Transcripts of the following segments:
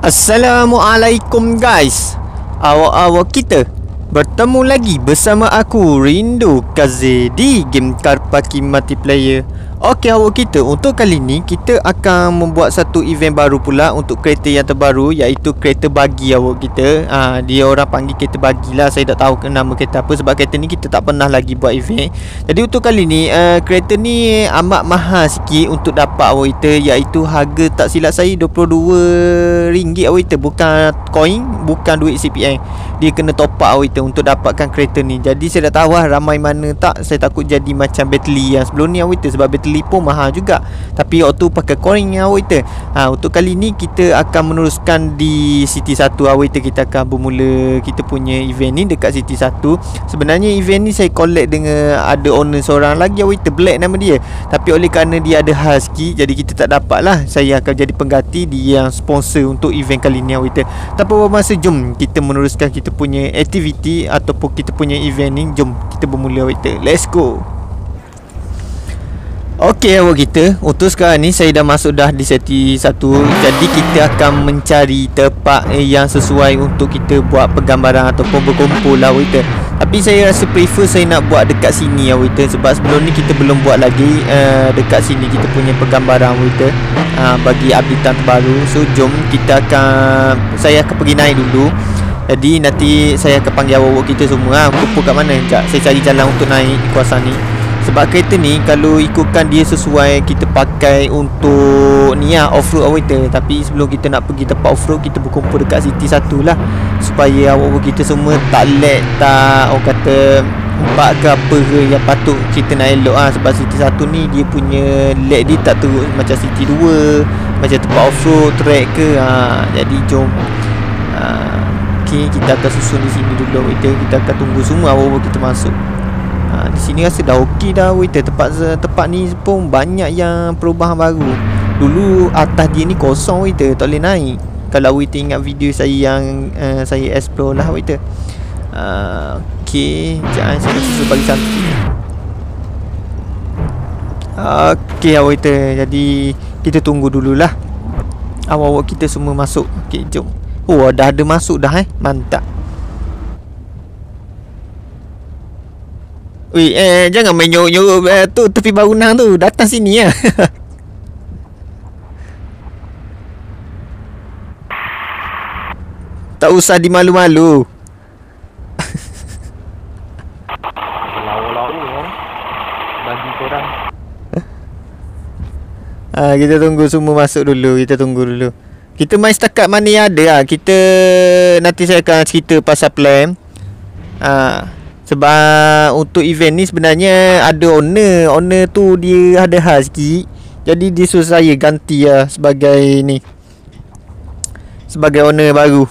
Assalamualaikum guys. Awak-awak kita bertemu lagi bersama aku Rindu Kaze di game Karpaki Multiplayer. Okey awak kita, untuk kali ni kita akan membuat satu event baru pula untuk kereta yang terbaru, iaitu kereta bagi awak kita. Dia orang panggil kereta bagi lah. Saya tak tahu nama kereta apa sebab kereta ni kita tak pernah lagi buat event. Jadi untuk kali ni kereta ni amat mahal sikit untuk dapat awak kita, iaitu harga tak silap saya RM22 awak kita, bukan coin, bukan duit CPN. Dia kena top up awak kita untuk dapatkan kereta ni. Jadi saya dah tahu lah ramai mana tak. Saya takut jadi macam battery yang sebelum ni awak kita, sebab battery pun mahal juga. Tapi waktu pakai coin awak kita. Untuk kali ni kita akan meneruskan di City 1 awak kita akan bermula kita punya event ni dekat City 1. Sebenarnya event ni saya collect dengan ada owner seorang lagi awak kita, Black nama dia. Tapi oleh kerana dia ada hal sikit, jadi kita tak dapat lah. Saya akan jadi pengganti dia yang sponsor untuk event kali ni awak kita. Tanpa bermasa, jom kita meneruskan kita punya aktiviti ataupun kita punya event ni. Jom kita bermula awak kita. Let's go. Okey awak kita, untuk sekarang ni saya dah masuk dah di seti 1. Jadi kita akan mencari tempat yang sesuai untuk kita buat penggambaran ataupun berkumpul lah awak kita. Tapi saya rasa prefer saya nak buat dekat sini awak kita, sebab sebelum ni kita belum buat lagi dekat sini kita punya penggambaran awak kita bagi updatean terbaru. So jom kita saya akan pergi naik dulu. Jadi nanti saya akan panggil awak kita semua kumpul kat mana. Sekejap saya cari jalan untuk naik di kawasan ni. Sebab kereta ni kalau ikutkan dia sesuai kita pakai untuk ni lah, off-road awak kita. Tapi sebelum kita nak pergi tempat off-road, kita berkumpul dekat City 1 lah, supaya awak kita semua tak lag, tak orang kata empat ke apa ke yang patut kita nak elok lah. Sebab City 1 ni dia punya lag dia tak teruk macam City 2, macam tempat off-road, track ke. Jadi jom kita akan susun di sini dulu awak kita akan tunggu semua awak kita masuk. Di sini rasa dah okey dah awak kita. Tempat ni pun banyak yang perubahan baru. Dulu atas dia ni kosong awak kita, tak boleh naik. Kalau awak ingat video saya yang saya explore lah awak kita. Okey, jangan saya susun bagi cantik. Okey awak kita, jadi kita tunggu dululah awak kita semua masuk. Okey jom. Oh dah ada masuk dah mantap. Weh, jangan main nyorok tu tepi bangunan tu. Datang sini ya. Tak usah dimalu-malu. Lawa-lawa bagi korang. Kita tunggu semua masuk dulu. Kita tunggu dulu. Kita main setakat mana yang ada lah. Kita nanti saya akan cerita pasal plan. Sebab untuk event ni sebenarnya ada owner tu dia ada hal sikit. Jadi dia suruh saya ganti lah sebagai ni, sebagai owner baru.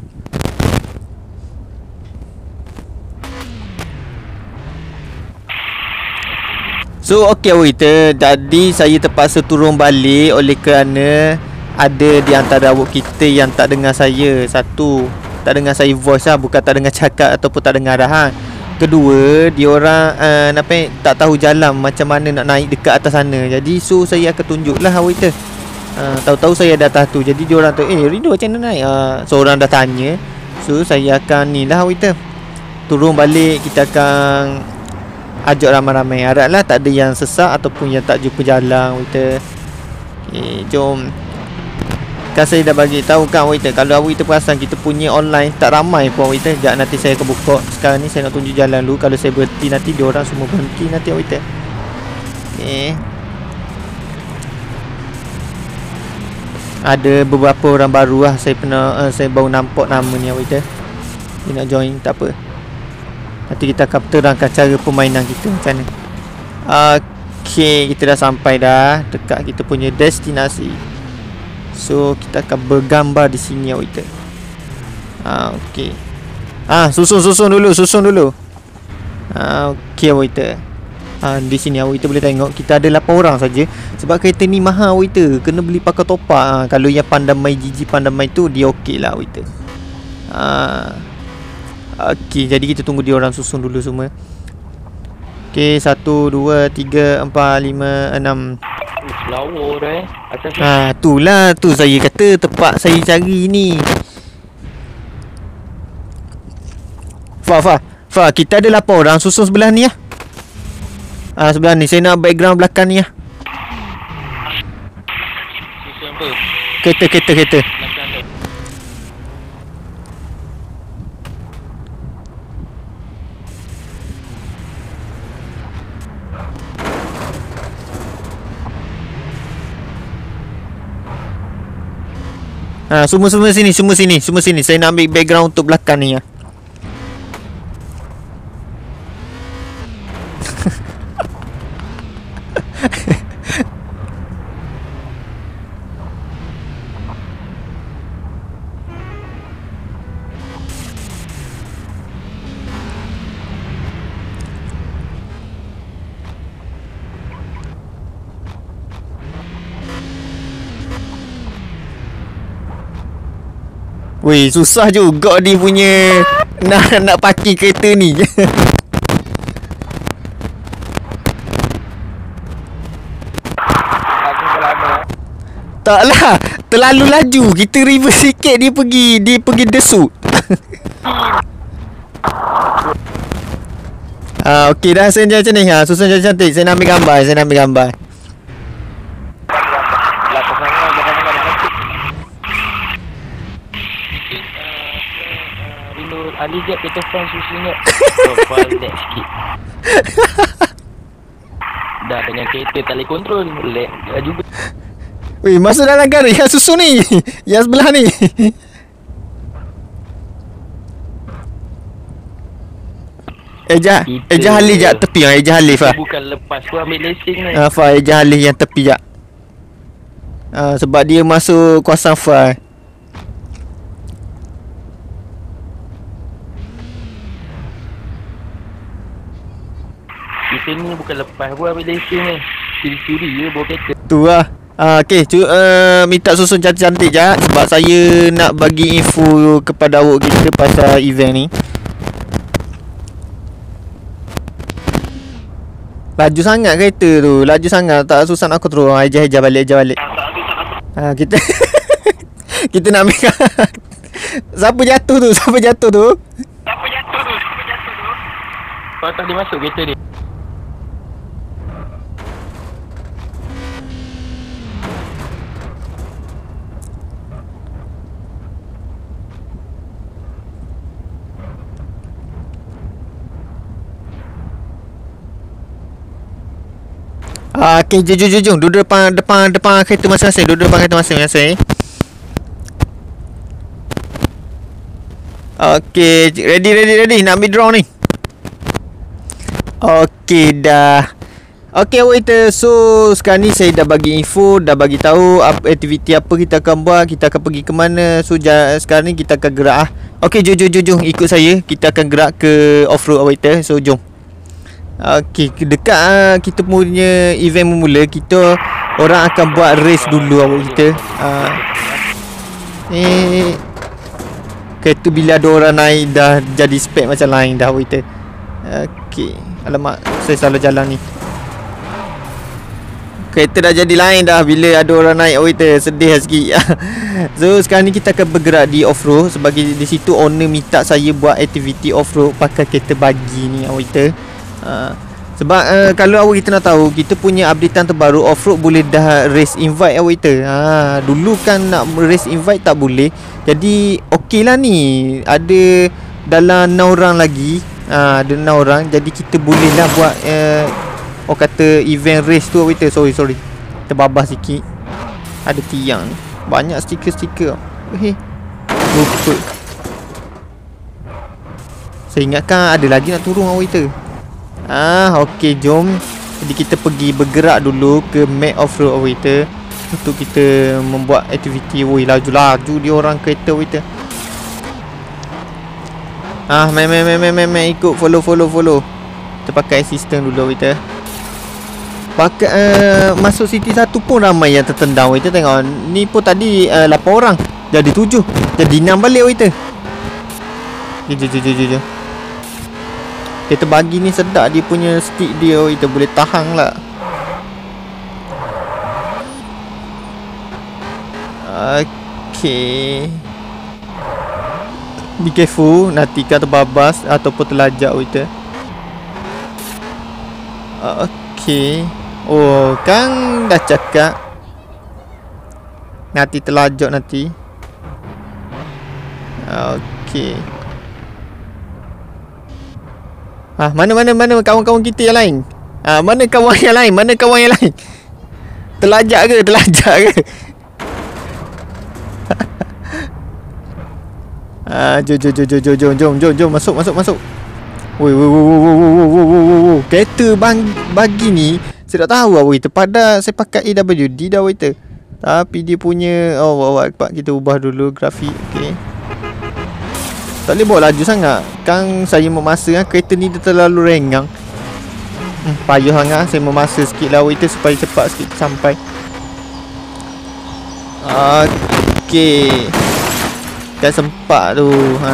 So okey awak kita, jadi saya terpaksa turun balik oleh kerana ada di antara awak kita yang tak dengar saya. Satu, tak dengar saya voice lah, bukan tak dengar cakap ataupun tak dengar arahan. Kedua, dia orang tak tahu jalan macam mana nak naik dekat atas sana. Jadi so saya akan tunjuk lah awak kita. Tahu-tahu saya ada atas tu. Jadi dia orang tu Rindu macam mana naik? Seorang dah tanya. So saya akan ni lah awak kita, turun balik. Kita akan ajak ramai-ramai. Haraplah tak ada yang sesak ataupun yang tak jumpa jalan awak kita. Jom. Kan saya dah bagi tahu kan awak kita, kalau awak kita perasan kita punya online tak ramai pun awak kita. Sekejap nanti saya akan buka. Sekarang ni saya nak tunjuk jalan dulu. Kalau saya berhenti nanti dia orang semua berhenti nanti awak kita. Ada beberapa orang baru lah. Saya baru nampak nama ni awak kita. Dia nak join, tak apa. Nanti kita akan terangkan cara permainan kita macam mana. Okey, kita dah sampai dah dekat kita punya destinasi. So kita akan bergambar di sini awak kita. Okey. Susun dulu. Okey awak kita. Di sini awak kita boleh tengok kita ada 8 orang saja. Sebab kereta ni mahal awak kita, kena beli pakai top up. Kalau yang pandamai pandamai tu dia okey lah awak kita. Okey, jadi kita tunggu dia orang susun dulu semua. Okey, 1 2 3 4 5 6. Lawa dah atas ni. Itulah tu saya kata tempat saya cari ni. Fa, kita ada 8 orang susun sebelah ni lah. Sebelah ni saya nak background belakang ni lah. Susun apa? Kereta. Belakang tu. Semua sini. Saya nak ambil background untuk belakang ni lah. Weh, susah juga dia punya nak parking kereta ni. Taklah, terlalu laju. Kita reverse sikit dia pergi desut. Okey dah saya macam ni. Susun cantik. Saya nak ambil gambar. Ali jap kita front susunnya. Profile lag sikit. Dah dengan kereta tali kontrol lag juga. Weh, masuk dalam garis yang susun ni. Yang sebelah ni. Eja halih jap tepi. Eja halih Fah. Bukan lepas tu ambil lesen ni. Fah, eja halih yang tepi jap. Sebab dia masuk kawasan Fah. Kita ni bukan lepas pun ambil lesen ni. Curi-curi je bawa kereta. Tu lah. Okey, minta susun cantik-cantik je sebab saya nak bagi info kepada awak kita pasal event ni. Laju sangat kereta tu. Laju sangat. Tak susah nak control. Eja balik. Kita kita nak ambil. Siapa jatuh tu? Kau tak boleh masuk kereta ni. Okey, jom. Duduk depan kereta masing-masing. Okey, ready. Nak ambil drone ni. Okey dah. Okey waiter. So sekarang ni saya dah bagi info, dah bagi tahu apa aktiviti apa kita akan buat, kita akan pergi ke mana. So sekarang ni kita akan gerak Okey, jom ikut saya. Kita akan gerak ke off-road waiter. So jom. Okey, dekat kita punya event memula, kita orang akan buat race dulu awak kita. Kereta bila ada orang naik dah jadi spek macam lain dah waiter. Okey, alamak, saya salah jalan ni. Kereta dah jadi lain dah bila ada orang naik waiter, sedih sikit. So sekarang ni kita akan bergerak di off-road sebab di situ owner minta saya buat aktiviti off-road pakai kereta bagi ni waiter. Sebab kalau awak kita nak tahu, kita punya updatean terbaru off-road boleh dah race invite waiter. Dulu kan nak race invite tak boleh. Jadi okey lah ni, ada dalam 6 orang lagi. Ada 6 orang. Jadi kita boleh lah buat kata event race tu waiter. Sorry terbabas sikit. Ada tiang ni, banyak stiker-stiker. Lupa. Saya ingatkan ada lagi nak turun waiter. Okey, jom. Jadi kita pergi bergerak dulu ke map off-road waiter untuk kita membuat aktiviti. Woi, laju dia orang kereta waiter. Main ikut follow. Kita pakai assistant dulu waiter. Pakai masuk city 1 pun ramai yang tertendang waiter. Tengok ni pun tadi 8 orang jadi 7, jadi 6 balik waiter. Jom. Kita bagi ni sedap dia punya stick dia, kita boleh tahan lah. Okay. Be careful, nanti kau terbabas ataupun terlajak waiter. Okay. Oh, kan dah cakap nanti terlajak nanti. Okay. Mana kawan-kawan kita yang lain? Mana kawan yang lain? Mana kawan yang lain? Terlajak ke? Jom masuk. Woi. Kereta bagi ni saya tak tahu apa itu. Pada saya pakai AWD dah waiter. Tapi dia punya kita ubah dulu grafik. Okey. Tak boleh bawa laju sangat. Kan saya memasa kereta ni dia terlalu renggang. Payah sangat saya memasa sikit lah waiter supaya cepat sikit sampai. Okey. Kan sempat tu.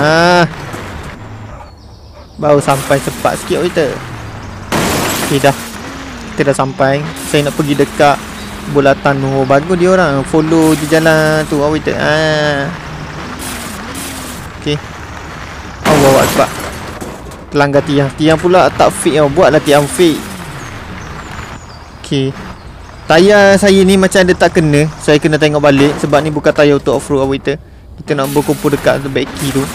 Baru sampai cepat sikit waiter. Okey dah. Kita dah sampai. Saya nak pergi dekat bulatan tu. Bagus dia orang follow je jalan tu waiter. Okey. Allahu Akbar. Terlanggar tiang pula tak fit tau. Buatlah tiang fit. Okey. Tayar saya ni macam ada tak kena. Saya kena tengok balik. Sebab ni bukan tayar untuk off-road waiter. Kita nak berkumpul dekat backy tu.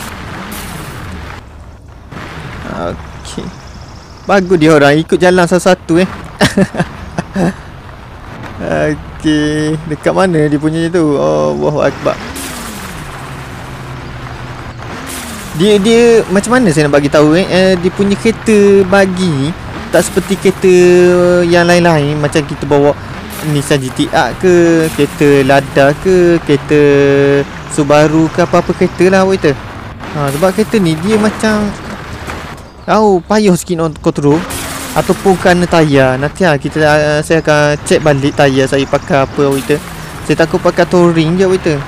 Okey. Bagus dia orang ikut jalan satu-satu Okey. Dekat mana dia punya tu? Allahu Akbar. Dia macam mana saya nak bagi tahu dia punya kereta bagi ni tak seperti kereta yang lain-lain. Macam kita bawa Nissan GTR ke, kereta Lada ke, kereta Subaru ke, apa-apa kereta lah waiter. Sebab kereta ni dia macam payah sikit nak control. Ataupun kerana tayar. Nanti saya akan check balik tayar saya pakai apa waiter. Saya takut pakai touring je waiter.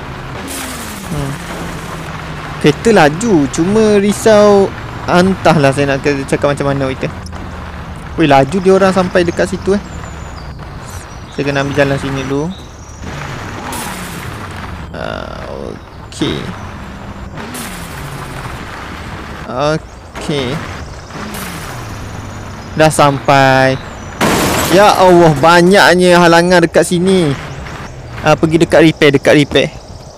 Kereta laju, cuma risau entahlah saya nak cakap macam mana waiter. Weh, laju dia orang sampai dekat situ Saya kena ambil jalan sini dulu. Okey. Okey. Dah sampai. Ya Allah, banyaknya halangan dekat sini. Pergi dekat repair.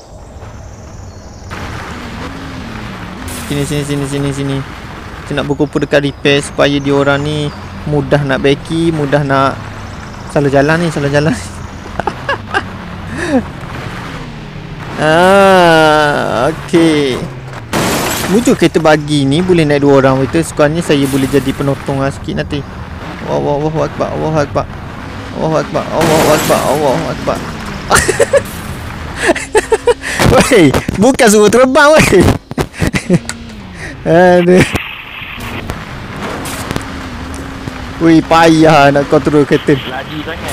Sini. Kita nak berkumpul dekat repair supaya dia orang ni mudah nak backy, mudah nak salah jalan. Okey. Muncul kereta bagi ni boleh naik 2 orang waiter. Sekurangnya saya boleh jadi penotong sikit nanti. Allahu Akbar. Weh, bukan suruh terbang weh. Aduh. Wih, payah nak kontrol kereta. Laju sangat.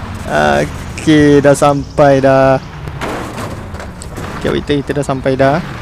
Okey, dah sampai dah. Okey, kita dah sampai dah.